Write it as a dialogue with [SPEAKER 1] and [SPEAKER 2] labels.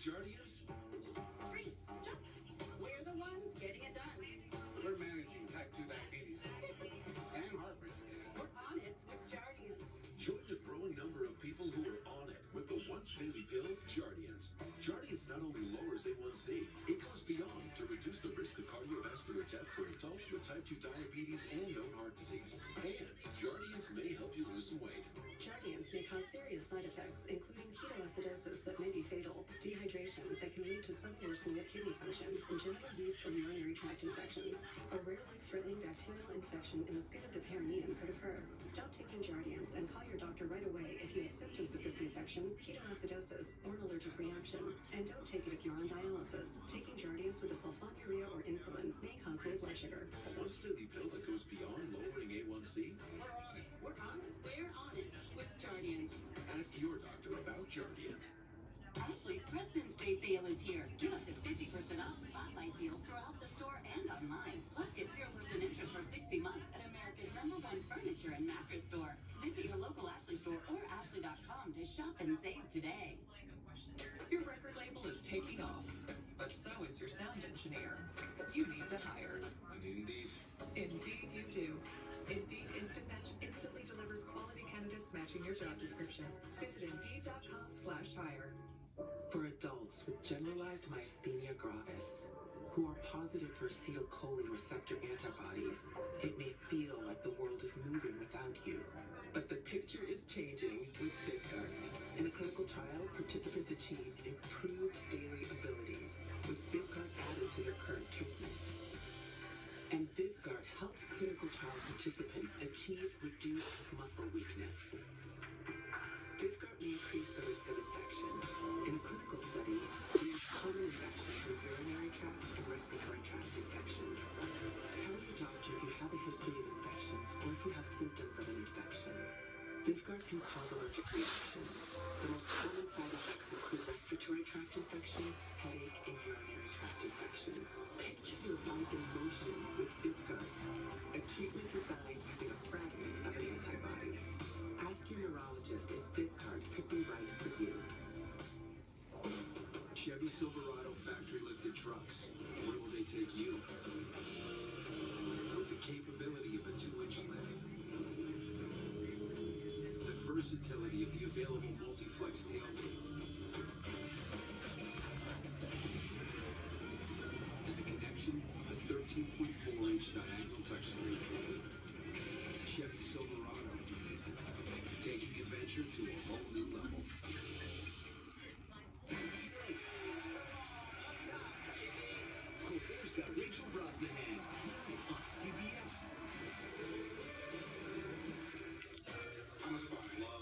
[SPEAKER 1] Jardiance?
[SPEAKER 2] Free. Jump. We're the ones getting it done.
[SPEAKER 1] We're managing type 2 diabetes and heart risk.
[SPEAKER 2] We're on it with Jardiance.
[SPEAKER 1] Join the growing number of people who are on it with the once daily pill, Jardiance. Jardiance not only lowers A1C, it goes beyond to reduce the risk of cardiovascular death for adults with type 2 diabetes and known heart disease. And Jardiance may help you lose some weight.
[SPEAKER 2] Jardiance may cause serious side effects, including ketoacidosis that may be fatal, dehydration that can lead to sudden worsening of kidney function, and general yeast or urinary tract infections. A rare life-threatening bacterial infection in the skin of the perineum could occur. Stop taking Jardiance and call your doctor right away if you have symptoms of this infection, ketoacidosis, or an allergic reaction. And don't take it if you're on dialysis. Taking Jardiance with a sulfonylurea or insulin may cause low blood sugar.
[SPEAKER 1] A once daily pill that goes beyond lowering A1C?
[SPEAKER 2] We're on it. We're on it. We're on it with Jardiance.
[SPEAKER 1] Ask your doctor about Jardiance.
[SPEAKER 3] Ashley's President's Day sale is here. Get up to 50% off spotlight deals throughout the store and online. Plus, get 0% interest for 60 months at America's #1 furniture and mattress store. Visit your local Ashley store or Ashley.com to shop and save today.
[SPEAKER 4] Your record label is taking off, but so is your sound engineer. You need to hire.
[SPEAKER 1] And Indeed.
[SPEAKER 4] Indeed you do. Indeed Instant Match instantly delivers quality candidates matching your job description. Visit Indeed.com/hire.
[SPEAKER 5] For adults with generalized myasthenia gravis who are positive for acetylcholine receptor antibodies, it may feel like the world is moving without you. But the picture is changing with Vyvgart. In a clinical trial, participants achieved improved daily abilities with Vyvgart added to their current treatment. And Vyvgart helped clinical trial participants achieve reduced muscle weakness. Vyvgart may increase the risk of infection. In a clinical study, we used common infections for urinary tract and respiratory tract infections. Tell your doctor if you have a history of infections or if you have symptoms of an infection. Vyvgart can cause allergic reactions. The most common side effects include respiratory tract infection, headache, and urinary tract infection. Picture your life in motion with Vyvgart, a treatment designed using a fragment of an antibody. Ask your neurologist if Vyvgart could be right for you.
[SPEAKER 1] Chevy Silverado factory lifted trucks. Where will they take you? With the capability of a 2-inch lift, the versatility of the available multi-flex tailgate, and the connection of the 13.4-inch diagonal touchscreen. Chevy Silverado, taking adventure to a whole new level. Colbert's got Rachel Brosnahan tonight on CBS. I'm a spy.